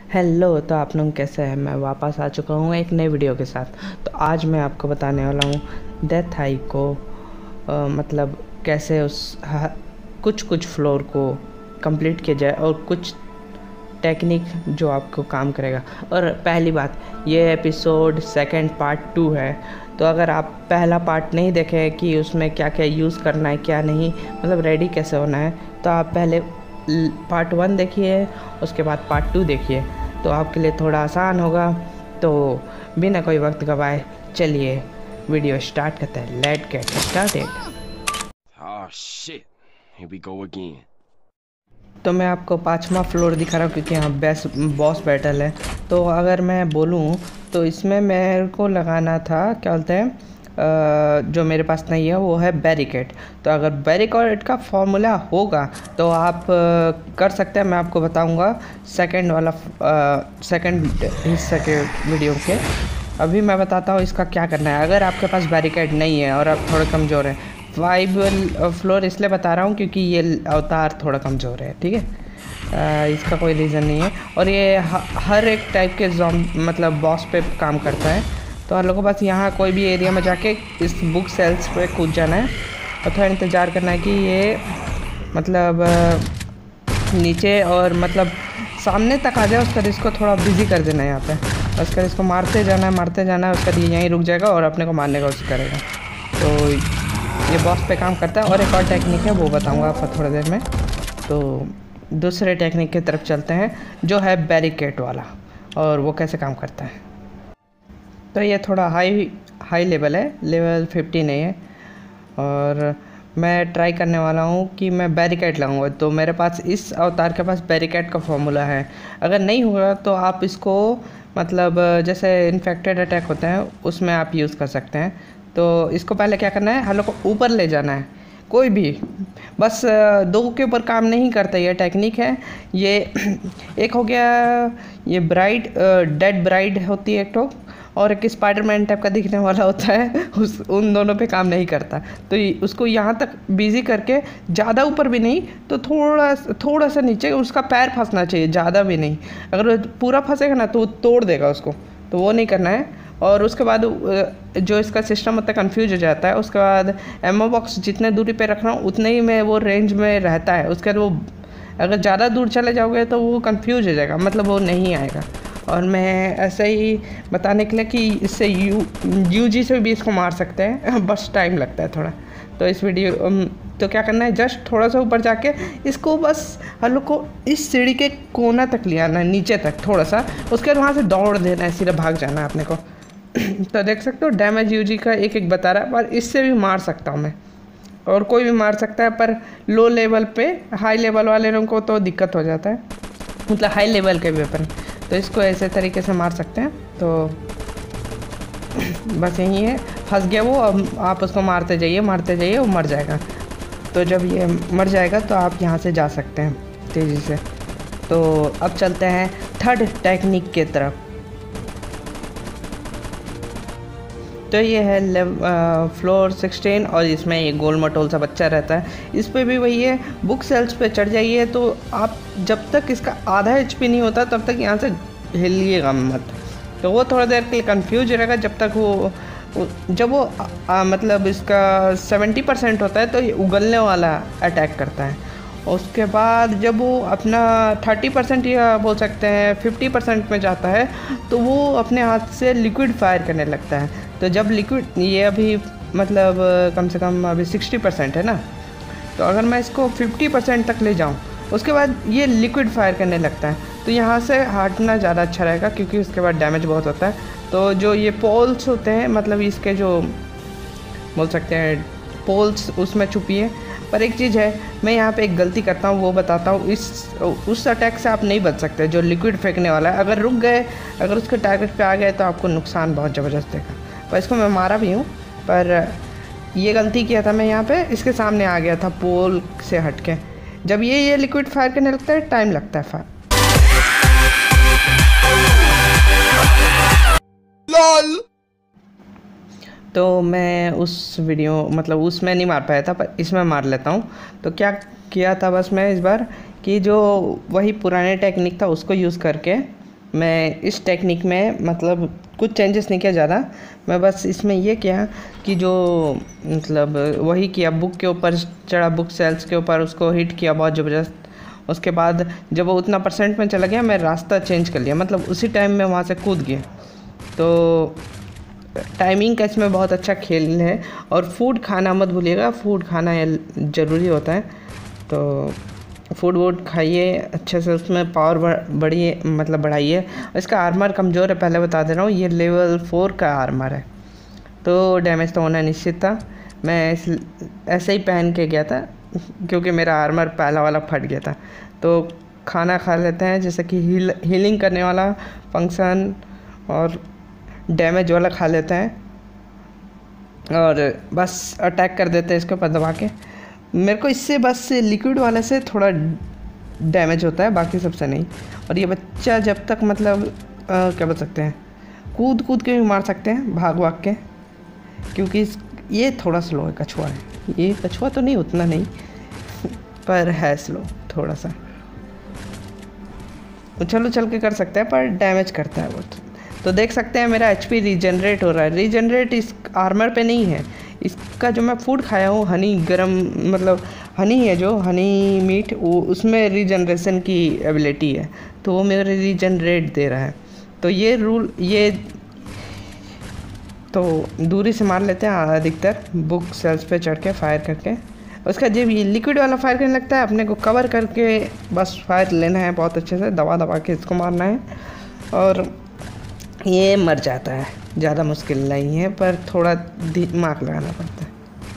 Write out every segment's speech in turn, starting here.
Hello. तो आप लोग कैसे हैं? मैं वापस आ चुका हूँ एक नए वीडियो के साथ। तो आज मैं आपको बताने वाला हूँ डेथ हाई को मतलब कैसे कुछ कुछ फ्लोर को कंप्लीट किया जाए और कुछ टेक्निक जो आपको काम करेगा। और पहली बात, ये एपिसोड सेकंड पार्ट 2 है। तो अगर आप पहला पार्ट नहीं देखे कि उसमें क्या क्या यूज़ करना है क्या नहीं, मतलब रेडी कैसे होना है, तो आप पहले पार्ट 1 देखिए, उसके बाद पार्ट 2 देखिए, तो आपके लिए थोड़ा आसान होगा। तो बिना कोई वक्त गवाए चलिए वीडियो स्टार्ट करते हैं। Let's get started. Oh shit, here we go again. तो मैं आपको 5वां फ्लोर दिखा रहा हूँ क्योंकि यहाँ बेस्ट बॉस बैटल है। तो अगर मैं बोलूँ तो इसमें मेरे को लगाना था, क्या बोलते हैं, जो मेरे पास नहीं है वो है बैरिकेड। तो अगर बैरिकेड का फॉर्मूला होगा तो आप कर सकते हैं। मैं आपको बताऊंगा सेकंड हिस्से के वीडियो के। अभी मैं बताता हूँ इसका क्या करना है। अगर आपके पास बैरिकेड नहीं है और आप थोड़े कमज़ोर हैं, वाइबल फ्लोर इसलिए बता रहा हूँ क्योंकि ये अवतार थोड़ा कमज़ोर है, ठीक है। इसका कोई रीज़न नहीं है। और ये हर एक टाइप के मतलब बॉस पे काम करता है। तो हम लोगों को बस यहाँ कोई भी एरिया में जाके इस बुक सेल्स पे कूद जाना है और थोड़ा इंतज़ार करना है कि ये मतलब नीचे और मतलब सामने तक आ जाए। उसका इसको थोड़ा बिजी कर देना है यहाँ पे। उसका इसको मारते जाना है, उसका यहीं रुक जाएगा और अपने को मारने का कोशिश करेगा। तो ये बॉस पे काम करता है। और एक और टेक्निक है वो बताऊंगा आपको थोड़ी देर में। तो दूसरे टेक्निक की तरफ चलते हैं जो है बैरिकेड वाला, और वो कैसे काम करता है। तो ये थोड़ा हाई लेवल है, लेवल 50 नहीं है। और मैं ट्राई करने वाला हूँ कि मैं बैरिकेड लगाऊंगा। तो मेरे पास इस अवतार के पास बैरिकेड का फॉर्मूला है। अगर नहीं होगा तो आप इसको मतलब जैसे इन्फेक्टेड अटैक होते हैं उसमें आप यूज़ कर सकते हैं। तो इसको पहले क्या करना है, हम लोग को ऊपर ले जाना है। कोई भी बस दो के ऊपर काम नहीं करता, ये टेक्निक है। ये एक हो गया, ये ब्राइड डेड ब्राइड होती है एक तो, और एक स्पाइडरमैन टाइप का दिखने वाला होता है, उन दोनों पे काम नहीं करता। तो उसको यहाँ तक बिजी करके, ज़्यादा ऊपर भी नहीं तो थोड़ा सा नीचे उसका पैर फंसना चाहिए, ज़्यादा भी नहीं। अगर वो पूरा फंसेगा ना तो वो तोड़ देगा उसको, तो वो नहीं करना है। और उसके बाद जो इसका सिस्टम होता है कन्फ्यूज हो जाता है। उसके बाद एमओ बॉक्स जितने दूरी पे रख रहा हूँ उतने ही में वो रेंज में रहता है। उसके बाद वो अगर ज़्यादा दूर चले जाओगे तो वो कंफ्यूज हो जाएगा, मतलब वो नहीं आएगा। और मैं ऐसे ही बताने के लिए कि इससे यूजी से भी इसको मार सकते हैं बस टाइम लगता है थोड़ा। तो इस वीडियो तो क्या करना है, जस्ट थोड़ा सा ऊपर जाके इसको बस हम लोग को इस सीढ़ी के कोना तक ले आना है, नीचे तक थोड़ा सा। उसके बाद वहाँ से दौड़ देना है, सीधा भाग जाना है अपने को। तो देख सकते हो डैमेज यूजी का एक एक बता रहा है, पर इससे भी मार सकता हूँ मैं, और कोई भी मार सकता है। पर लो लेवल पे, हाई लेवल वाले लोगों को तो दिक्कत हो जाता है, मतलब हाई लेवल के वेपन। तो इसको ऐसे तरीके से मार सकते हैं। तो बस यही है, फंस गया वो। अब आप उसको मारते जाइए वो मर जाएगा। तो जब ये मर जाएगा तो आप यहाँ से जा सकते हैं तेज़ी से। तो अब चलते हैं थर्ड टेक्निक के तरफ। तो ये है फ्लोर 16, और इसमें ये गोल मटोल सा बच्चा रहता है। इस पे भी वही है, बुक सेल्स पे चढ़ जाइए। तो आप जब तक इसका आधा HP नहीं होता तब तक यहाँ से हिलिएगा मत। तो वो थोड़ा देर के लिए कंफ्यूज रहेगा जब तक जब वो मतलब इसका 70% होता है तो ये उगलने वाला अटैक करता है। उसके बाद जब वो अपना 30% या बोल सकते हैं 50% में जाता है तो वो अपने हाथ से लिक्विड फायर करने लगता है। तो जब लिक्विड, ये अभी मतलब कम से कम अभी 60% है ना, तो अगर मैं इसको 50% तक ले जाऊं उसके बाद ये लिक्विड फायर करने लगता है। तो यहाँ से हटना ज़्यादा अच्छा रहेगा क्योंकि उसके बाद डैमेज बहुत होता है। तो जो ये पोल्स होते हैं, मतलब इसके जो बोल सकते हैं पोल्स, उसमें छुपिए। पर एक चीज़ है, मैं यहाँ पे एक गलती करता हूँ वो बताता हूँ। उस अटैक से आप नहीं बच सकते जो लिक्विड फेंकने वाला है। अगर रुक गए, अगर उसके टारगेट पे आ गए तो आपको नुकसान बहुत ज़बरदस्त देगा। पर इसको मैं मारा भी हूँ, पर ये गलती किया था मैं, यहाँ पे इसके सामने आ गया था पोल से हट के। जब ये लिक्विड फायर करने लगता है टाइम लगता है फायर। तो मैं उस वीडियो मतलब उसमें नहीं मार पाया था, पर इसमें मार लेता हूँ। तो क्या किया था बस मैं इस बार कि जो वही पुराने टेक्निक था उसको यूज़ करके मैं इस टेक्निक में मतलब कुछ चेंजेस नहीं किया ज़्यादा। मैं बस इसमें ये किया कि जो मतलब वही किया, बुक के ऊपर चढ़ा, बुक सेल्स के ऊपर उसको हिट किया बहुत ज़बरदस्त। उसके बाद जब वो उतना परसेंट में चला गया, मैं रास्ता चेंज कर लिया, मतलब उसी टाइम में वहाँ से कूद गया। तो टाइमिंग का इसमें बहुत अच्छा खेल है। और फूड खाना मत भूलिएगा, फूड खाना ज़रूरी होता है। तो फूड वूड खाइए अच्छे से, उसमें पावर बढ़िए मतलब बढ़ाइए। इसका आर्मर कमज़ोर है, पहले बता दे रहा हूँ, ये लेवल 4 का आर्मर है, तो डैमेज तो होना निश्चित था। मैं ऐसे ही पहन के गया था क्योंकि मेरा आर्मर पहला वाला फट गया था। तो खाना खा लेते हैं, जैसे कि हीलिंग करने वाला फंक्शन और डैमेज वाला खा लेते हैं, और बस अटैक कर देते हैं इसके ऊपर दबा के। मेरे को इससे बस लिक्विड वाले से थोड़ा डैमेज होता है, बाकी सबसे नहीं। और ये बच्चा जब तक मतलब क्या बोल सकते हैं, कूद कूद के भी मार सकते हैं, भाग भाग के, क्योंकि ये थोड़ा स्लो है, कछुआ है। ये कछुआ तो नहीं, उतना नहीं पर है स्लो थोड़ा सा। चलो चल के कर सकते हैं, पर डैमेज करता है बहुत। तो देख सकते हैं मेरा एचपी रीजनरेट हो रहा है। रीजनरेट इस आर्मर पे नहीं है, इसका जो मैं फूड खाया हूँ हनी गरम, मतलब हनी है जो हनी मीट, वो उसमें रीजनरेशन की एबिलिटी है, तो वो मेरे रीजनरेट दे रहा है। तो ये रूल, ये तो दूरी से मार लेते हैं अधिकतर, बुक सेल्स पे चढ़ के फायर करके। उसका जब ये लिक्विड वाला फायर करने लगता है, अपने को कवर करके बस फायर लेना है, बहुत अच्छे से दबा दबा के इसको मारना है, और ये मर जाता है। ज़्यादा मुश्किल नहीं है, पर थोड़ा दिमाग लगाना पड़ता है।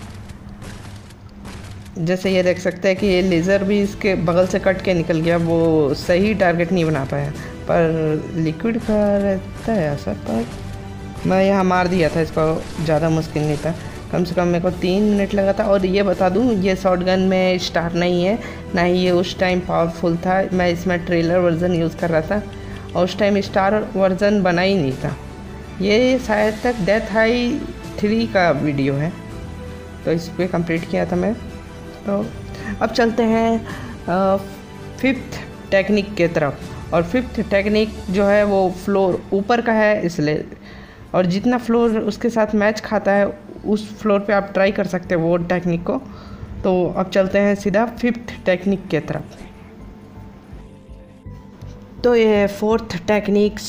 जैसे ये देख सकते हैं कि ये लेज़र भी इसके बगल से कट के निकल गया, वो सही टारगेट नहीं बना पाया, पर लिक्विड का रहता है असर। पर मैं यहाँ मार दिया था इसको, ज़्यादा मुश्किल नहीं था, कम से कम मेरे को 3 मिनट लगा था। और ये बता दूँ, ये शॉटगन में स्टार नहीं है, ना ही ये उस टाइम पावरफुल था। मैं इसमें ट्रेलर वर्जन यूज़ कर रहा था, और उस टाइम स्टार वर्जन बना ही नहीं था। ये शायद तक डेथ हाई 3 का वीडियो है, तो इस पर कंप्लीट किया था मैं। तो अब चलते हैं 5th टेक्निक के तरफ। और 5th टेक्निक जो है वो फ्लोर ऊपर का है इसलिए, और जितना फ्लोर उसके साथ मैच खाता है उस फ्लोर पे आप ट्राई कर सकते हैं वो टेक्निक को। तो अब चलते हैं सीधा 5th टेक्निक के तरफ। तो ये 4th टेक्निक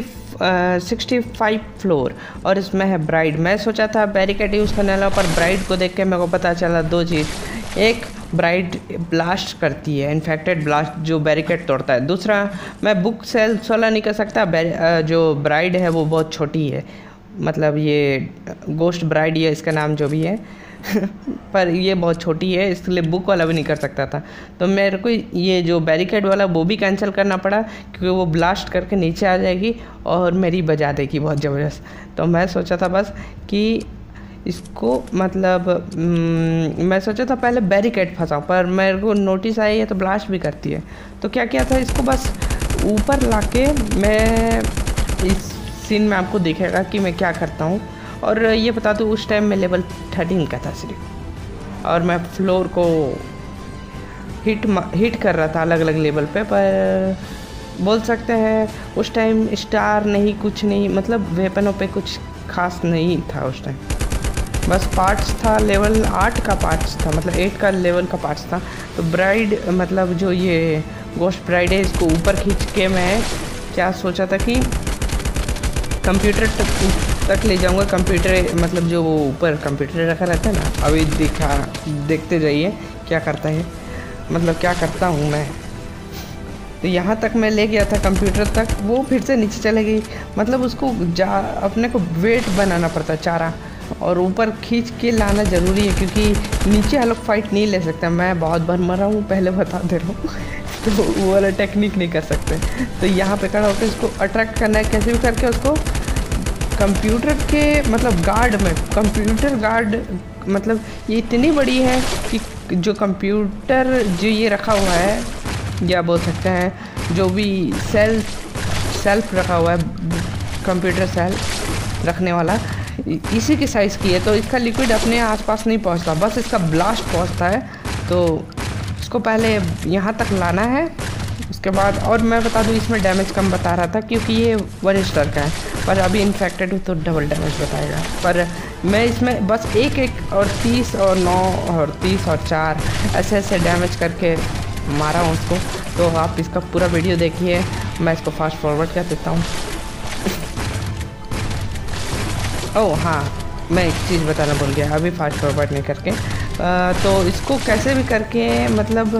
65 फ्लोर, और इसमें है ब्राइड। मैं सोचा था बैरिकेड यूज़ करने वाला, पर ब्राइड को देख के मेरे को पता चला 2 चीज़। एक, ब्राइड ब्लास्ट करती है, इन्फेक्टेड ब्लास्ट जो बैरिकेड तोड़ता है। दूसरा, मैं बुक सेल्स वाला नहीं कर सकता, जो ब्राइड है वो बहुत छोटी है, मतलब ये गोस्ट ब्राइड है इसका नाम जो भी है पर ये बहुत छोटी है, इसलिए बुक वाला भी नहीं कर सकता था। तो मेरे को ये जो बैरिकेड वाला वो भी कैंसिल करना पड़ा, क्योंकि वो ब्लास्ट करके नीचे आ जाएगी और मेरी बजा देगी बहुत ज़बरदस्त। तो मैं सोचा था बस कि इसको मतलब मैं सोचा था पहले बैरिकेड फंसाऊँ, पर मेरे को नोटिस आई है तो ब्लास्ट भी करती है। तो क्या किया था, इसको बस ऊपर लाके, मैं इस सीन में आपको दिखेगा कि मैं क्या करता हूँ। और ये बता दूँ, उस टाइम मैं लेवल 13 का था सिर्फ, और मैं फ्लोर को हिट कर रहा था अलग अलग लेवल पे। पर बोल सकते हैं उस टाइम स्टार नहीं, कुछ नहीं, मतलब वेपनों पे कुछ खास नहीं था उस टाइम। बस पार्ट्स था, लेवल 8 का पार्ट्स था, मतलब 8 का लेवल का पार्ट्स था। तो ब्राइड मतलब जो ये गोस्ट ब्राइड है, इसको ऊपर खींच के मैं क्या सोचा था कि कंप्यूटर तक ले जाऊंगा। कंप्यूटर मतलब जो वो ऊपर कंप्यूटर रखा रहता है ना, अभी देखते जाइए क्या करता है, मतलब क्या करता हूँ मैं। तो यहाँ तक मैं ले गया था कंप्यूटर तक, वो फिर से नीचे चले गई, मतलब उसको अपने को वेट बनाना पड़ता चारा, और ऊपर खींच के लाना ज़रूरी है, क्योंकि नीचे हम लोग फाइट नहीं ले सकते। मैं बहुत बार मरा हूँ, पहले बता दे रहा हूँ तो वो वाला टेक्निक नहीं कर सकते। तो यहाँ पे खड़ा होकर इसको अट्रैक्ट करना है, कैसे भी करके उसको कंप्यूटर के मतलब गार्ड में, कंप्यूटर गार्ड मतलब ये इतनी बड़ी है कि जो कंप्यूटर जो ये रखा हुआ है, या बोल सकते हैं जो भी सेल्फ रखा हुआ है, कंप्यूटर सेल्फ रखने वाला, इसी की साइज़ की है। तो इसका लिक्विड अपने आसपास नहीं पहुंचता, बस इसका ब्लास्ट पहुंचता है। तो इसको पहले यहाँ तक लाना है, उसके बाद और मैं बता दूँ इसमें डैमेज कम बता रहा था क्योंकि ये 1 स्टार का है, पर अभी इन्फेक्टेड हूँ तो डबल डैमेज बताएगा। पर मैं इसमें बस 1 और 30 और 9 और 30 और 4 ऐसे डैमेज करके मारा हूँ उसको। तो आप इसका पूरा वीडियो देखिए, मैं इसको फास्ट फॉरवर्ड कर देता हूँ। ओह हाँ, मैं एक चीज़ बताना भूल गया, अभी फास्ट फॉरवर्ड नहीं करके तो इसको कैसे भी करके मतलब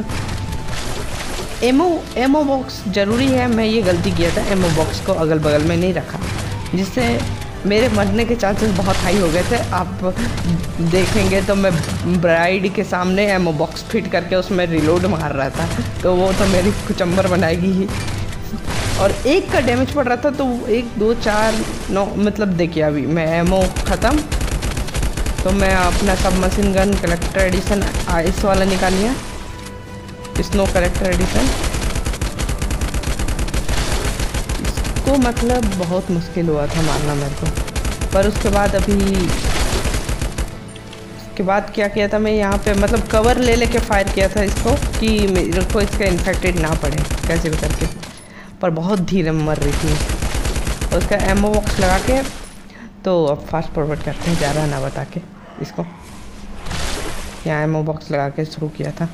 एमओ बॉक्स ज़रूरी है। मैं ये गलती किया था, एमओ बॉक्स को अगल बगल में नहीं रखा, जिससे मेरे मरने के चांसेस बहुत हाई हो गए थे। आप देखेंगे तो मैं ब्राइड के सामने एमओ बॉक्स फिट करके उसमें रिलोड मार रहा था, तो वो तो मेरी कुचंबर बनाएगी ही। और 1 का डैमेज पड़ रहा था, तो 1 2 4 9 मतलब देखिए अभी मैं एमओ ख़त्म, तो मैं अपना सब machine gun collector edition ice वाला निकाल लिया, स्नो कलेक्टर एडिशन। इसको मतलब बहुत मुश्किल हुआ था मारना मेरे को, पर उसके बाद उसके बाद क्या किया था मैं यहाँ पे मतलब कवर ले लेके फायर किया था इसको कि मेरे को इसका इन्फेक्टेड ना पड़े कैसे भी करके, पर बहुत धीरे मर रही थी। और उसका एमओ बॉक्स लगा के तो अब फास्ट फॉरवर्ड करते हैं ज़्यादा ना बता के इसको। यहाँ एमओ बॉक्स लगा के शुरू किया था।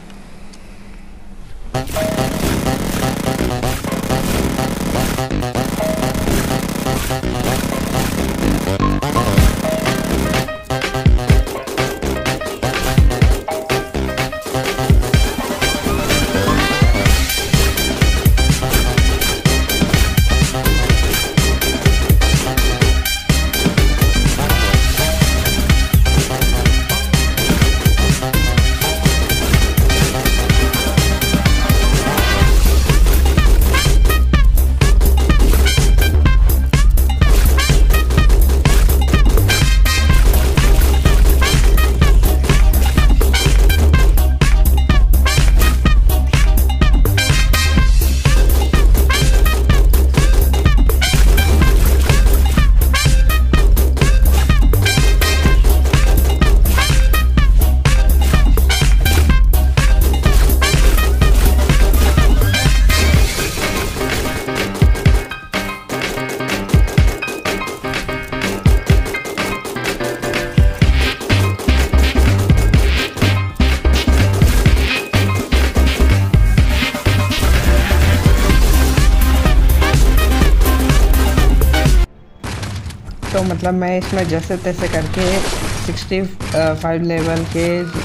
तो मतलब मैं इसमें जैसे तैसे करके 65 लेवल के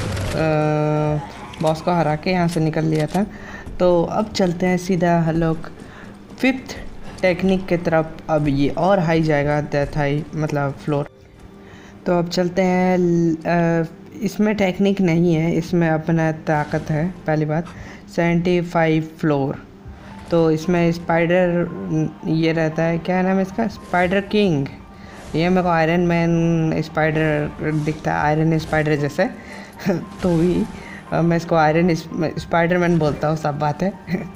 बॉस को हरा के यहाँ से निकल लिया था। तो अब चलते हैं सीधा हम लोग 5th टेक्निक की तरफ। अब ये और हाई जाएगा, डेथ हाई मतलब फ्लोर। तो अब चलते हैं, इसमें टेक्निक नहीं है, इसमें अपना ताकत है। पहली बात 75 फ्लोर। तो इसमें स्पाइडर ये रहता है, क्या नाम है इसका, स्पाइडर किंग। ये मेरे को आयरन मैन स्पाइडर दिखता है, आयरन स्पाइडर जैसे तो भी मैं इसको आयरन स्पाइडर मैन बोलता हूँ, सब बात है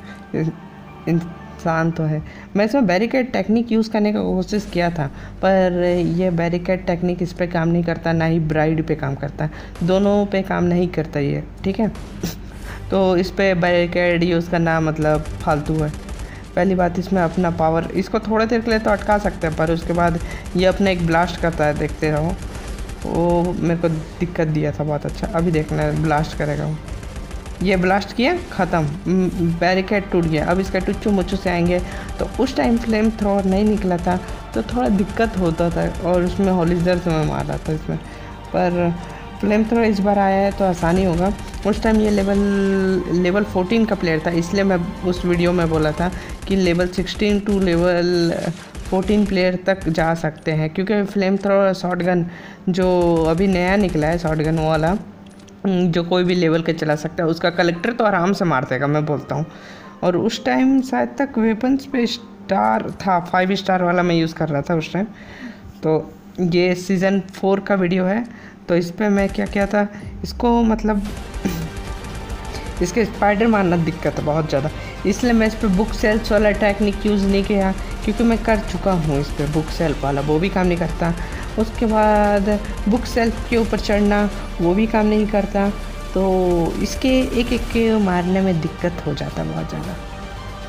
इंसान तो है। मैं इसमें बैरिकेड टेक्निक यूज़ करने का कोशिश किया था, पर ये बैरिकेड टेक्निक इस पे काम नहीं करता, ना ही ब्राइड पे काम करता, दोनों पे काम नहीं करता ये, ठीक है। तो इस पे बैरिकेड यूज़ करना मतलब फालतू है। पहली बात, इसमें अपना पावर, इसको थोड़े देर के लिए तो अटका सकते हैं, पर उसके बाद ये अपना एक ब्लास्ट करता है, देखते रहो। वो मेरे को दिक्कत दिया था बहुत। अच्छा अभी देखना है, ब्लास्ट करेगा वो। ये ब्लास्ट किया, ख़त्म, बैरिकेड टूट गया। अब इसका टुच्चू मुच्चू से आएंगे, तो उस टाइम फ्लेम थ्रोअर नहीं निकला था, तो थोड़ा दिक्कत होता था, और उसमें हॉलिजर से मैं मार रहा था इसमें। पर फ्लेम थ्रोअर इस बार आया है तो आसानी होगा। उस टाइम ये लेवल 14 का प्लेयर था, इसलिए मैं उस वीडियो में बोला था कि लेवल 16 टू लेवल 14 प्लेयर तक जा सकते हैं, क्योंकि फ्लेम थ्रोअर शॉटगन जो अभी नया निकला है, शॉटगन वाला जो कोई भी लेवल के चला सकता है, उसका कलेक्टर तो आराम से मार देगा, मैं बोलता हूँ। और उस टाइम शायद तक वेपन्स पे स्टार था, 5 स्टार वाला मैं यूज़ कर रहा था उस टाइम। तो ये सीज़न 4 का वीडियो है। तो इस पर मैं क्या किया था, इसको मतलब इसके स्पाइडर मारना दिक्कत है बहुत ज़्यादा, इसलिए मैं इस पर बुक सेल्फ वाला टेक्निक यूज़ नहीं किया, क्योंकि मैं कर चुका हूँ इस पर बुक सेल्फ वाला, वो भी काम नहीं करता। उसके बाद बुक सेल्फ के ऊपर चढ़ना, वो भी काम नहीं करता। तो इसके एक एक के मारने में दिक्कत हो जाता बहुत ज़्यादा।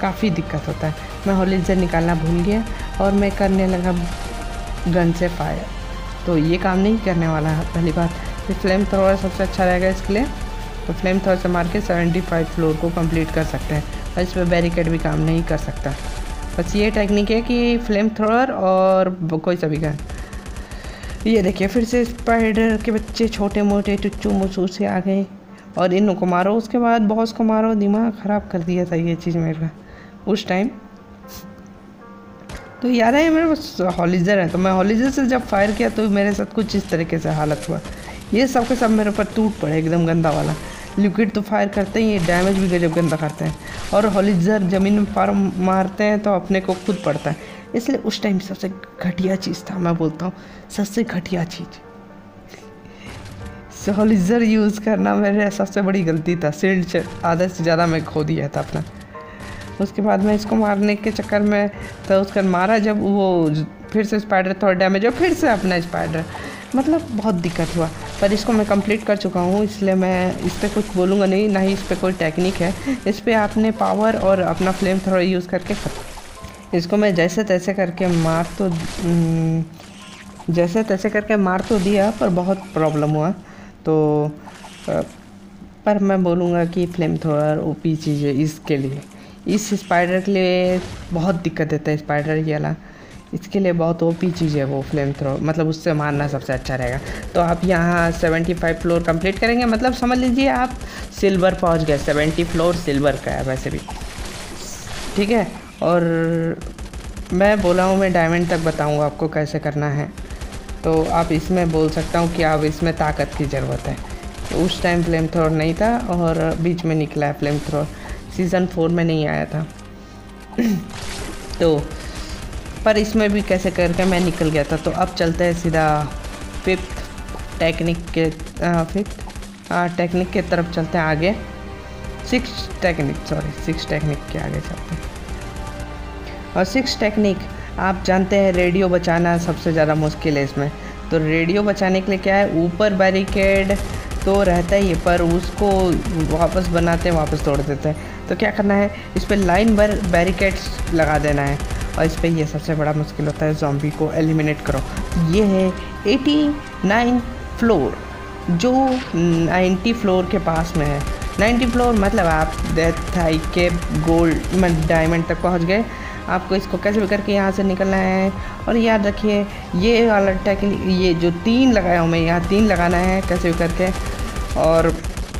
काफ़ी दिक्कत होता है। मैं होलिजर निकालना भूल गया और मैं करने लगा गन से फायर, तो ये काम नहीं करने वाला है। पहली बात, ये फ्लेम थ्रोअर सबसे अच्छा रहेगा इसके लिए। तो फ्लेम थ्रोअर से मार के 75 फ्लोर को कंप्लीट कर सकते हैं, और इस पर बैरिकेड भी काम नहीं कर सकता। बस ये टेक्निक है कि फ्लेम थ्रोअर और कोई सा भी गन। ये देखिए फिर से स्पाइडर के बच्चे छोटे मोटे टुच्चू मुचू से आ गए, और इन को मारो, उसके बाद बॉस को मारो। दिमाग ख़राब कर दिया था ये चीज़ मेरा उस टाइम। तो याद है मेरे पास हॉलिजर है, तो मैं हॉलिजर से जब फायर किया तो मेरे साथ कुछ इस तरीके से हालत हुआ। ये सब के सब मेरे ऊपर टूट पड़े एकदम गंदा वाला। लिक्विड तो फायर करते ही, ये डैमेज भी गजब गंदा करते हैं, और हॉलिजर ज़मीन में फायर मारते हैं तो अपने को खुद पड़ता है। इसलिए उस टाइम सबसे घटिया चीज़ था, मैं बोलता हूँ सबसे घटिया चीज़ हॉलिजर यूज़ करना मेरे सबसे बड़ी गलती था। शील्ड से आधे से ज़्यादा मैं खो दिया था अपना। उसके बाद मैं इसको मारने के चक्कर में तो उसका मारा, जब वो फिर से स्पाइडर थोड़ा डैमेज हो, फिर से अपना स्पाइडर, मतलब बहुत दिक्कत हुआ। पर इसको मैं कंप्लीट कर चुका हूँ, इसलिए मैं इस पर कुछ बोलूँगा नहीं, ना ही इस पर कोई टेक्निक है। इस पर आपने पावर और अपना फ्लेम थ्रोअर यूज़ करके इसको मैं जैसे तैसे करके मार तो दिया, पर बहुत प्रॉब्लम हुआ। तो पर मैं बोलूँगा कि फ्लेम थ्रोअर ओपी चीज़ है इसके लिए। इस स्पाइडर के लिए बहुत दिक्कत देता है स्पाइडर ये वाला, इसके लिए बहुत ओपी चीज़ है वो फ्लेम थ्रो, मतलब उससे मारना सबसे अच्छा रहेगा। तो आप यहाँ 75 फ्लोर कंप्लीट करेंगे, मतलब समझ लीजिए आप सिल्वर पहुँच गए। 70 फ्लोर सिल्वर का है वैसे भी, ठीक है। और मैं बोला हूँ मैं डायमंड तक बताऊँगा आपको कैसे करना है, तो आप इसमें बोल सकता हूँ कि आप इसमें ताकत की ज़रूरत है। तो उस टाइम फ्लेम थ्रोअर नहीं था, और बीच में निकला है फ्लेम थ्रोअर, सीज़न 4 में नहीं आया था। तो पर इसमें भी कैसे करके मैं निकल गया था। तो अब चलते हैं सीधा फिफ्थ टेक्निक के तरफ चलते हैं आगे। सिक्स टेक्निक के आगे चलते हैं। और 6 टेक्निक आप जानते हैं, रेडियो बचाना सबसे ज़्यादा मुश्किल है इसमें। तो रेडियो बचाने के लिए क्या है, ऊपर बैरिकेड तो रहता ही है, पर उसको वापस बनाते हैं, वापस तोड़ देते हैं। तो क्या करना है, इस पर लाइन भर बैरिकेड्स लगा देना है, और इस पर ये सबसे बड़ा मुश्किल होता है, ज़ॉम्बी को एलिमिनेट करो। ये है 89 फ्लोर, जो 90 फ्लोर के पास में है। 90 फ्लोर मतलब आप डेथ हाई के गोल्ड डायमंड तक पहुंच गए। आपको इसको कैसे भी करके यहाँ से निकलना है। और याद रखिए ये वाला टेक्निक, ये जो 3 लगाया हूँ मैं, यहाँ 3 लगाना है कैसे भी करके, और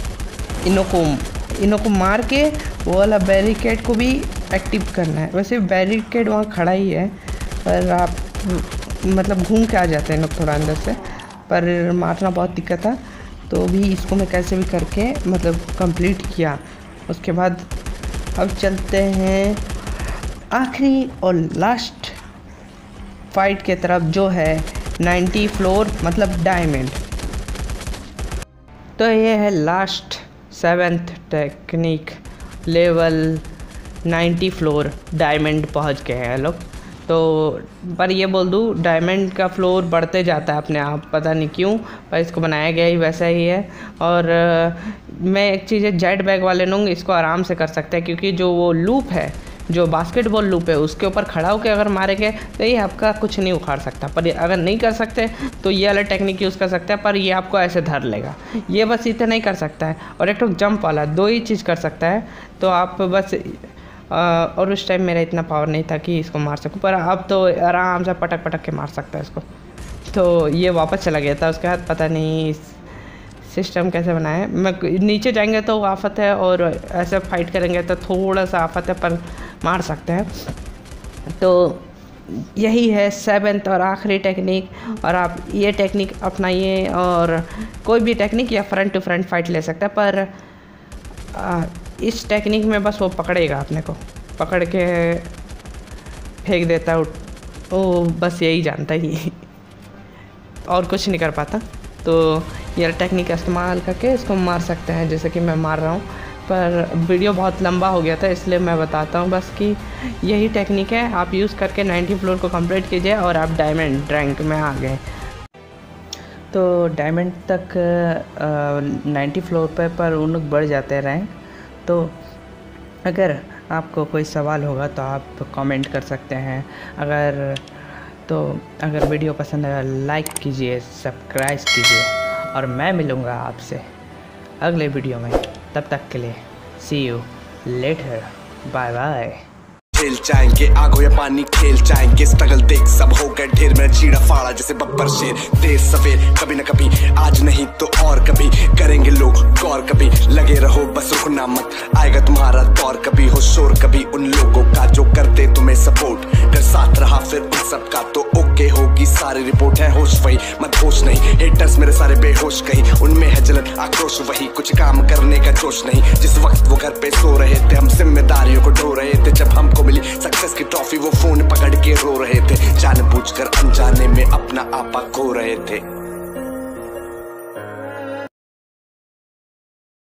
इनों को मार के वो वाला बैरिकेड को भी एक्टिव करना है। वैसे बैरिकेड वहाँ खड़ा ही है, पर आप मतलब घूम के आ जाते हैं लोग थोड़ा अंदर से, पर मारना बहुत दिक्कत था। तो भी इसको मैं कैसे भी करके मतलब कंप्लीट किया। उसके बाद अब चलते हैं आखिरी और लास्ट फाइट के तरफ, जो है 90 फ्लोर मतलब डायमंड। तो ये है last 7th technique, level 90 floor diamond पहुंच गए हैं लोग। तो पर ये बोल दूँ, डायमंड का फ्लोर बढ़ते जाता है अपने आप, पता नहीं क्यों, पर इसको बनाया गया ही वैसा ही है। और मैं एक चीज़ है, जेट बैग वाले लोग इसको आराम से कर सकते हैं, क्योंकि जो वो लूप है, जो बास्केटबॉल लूप है, उसके ऊपर खड़ा होकर अगर मारेंगे तो ये आपका कुछ नहीं उखाड़ सकता। पर अगर नहीं कर सकते तो ये वाला टेक्निक यूज़ कर सकते हैं, पर ये आपको ऐसे धर लेगा। ये बस इतना नहीं कर सकता है, और एक तो जंप वाला, 2 ही चीज़ कर सकता है। तो आप बस और उस टाइम मेरा इतना पावर नहीं था कि इसको मार सकूं, पर अब तो आराम से पटक पटक के मार सकता है इसको। तो ये वापस चला गया था, उसके बाद पता नहीं सिस्टम कैसे बनाया है। मैं नीचे जाएंगे तो आफत है, और ऐसे फाइट करेंगे तो थोड़ा सा आफत है, पर मार सकते हैं। तो यही है 7th और आखिरी टेक्निक, और आप ये टेक्निक अपनाइए, और कोई भी टेक्निक या फ्रंट टू फ्रंट फाइट ले सकता है। पर इस टेक्निक में बस वो पकड़ेगा, अपने को पकड़ के फेंक देता है, वो बस यही जानता ही और कुछ नहीं कर पाता। तो ये टेक्निक का इस्तेमाल करके इसको मार सकते हैं, जैसे कि मैं मार रहा हूँ। पर वीडियो बहुत लंबा हो गया था, इसलिए मैं बताता हूँ बस कि यही टेक्निक है, आप यूज़ करके 90 फ्लोर को कंप्लीट कीजिए, और आप डायमंड रैंक में आ गए। तो डायमंड तक 90 फ्लोर पर उन लोग बढ़ जाते हैं रैंक। तो अगर आपको कोई सवाल होगा तो आप कमेंट कर सकते हैं। अगर वीडियो पसंद आया लाइक कीजिए, सब्सक्राइब कीजिए और मैं मिलूँगा आपसे अगले वीडियो में। तब तक के लिए see you later, bye bye. खेल जाएंगे आगो या पानी, खेल जाएंगे स्ट्रगल देख सब हो गए ढेर। मेरा चीड़ा फाड़ा जैसे बब्बर शेर, देर सवेर कभी न कभी, आज नहीं तो और कभी करेंगे लोग गौर। कभी लगे रहो बस रुकना मत, आएगा तुम्हारा दौर। कभी हो शोर कभी उन लोगों का जो करते तुम्हें सपोर्ट, कर साथ रहा फिर उन सब का तो ओके होगी सारी रिपोर्ट। है होश वही मत होश नहीं, हेटर्स मेरे सारे बेहोश कहीं, उनमें है जलन आक्रोश वही, कुछ काम करने का जोश नहीं। जिस वक्त वो घर पे सो रहे थे हम जिम्मेदारियों को ढो रहे थे, जब हमको मिली सक्सेस की ट्रॉफी वो फोन पकड़ के रो रहे थे। जानबूझकर अनजाने में अपना आपा खो रहे थे।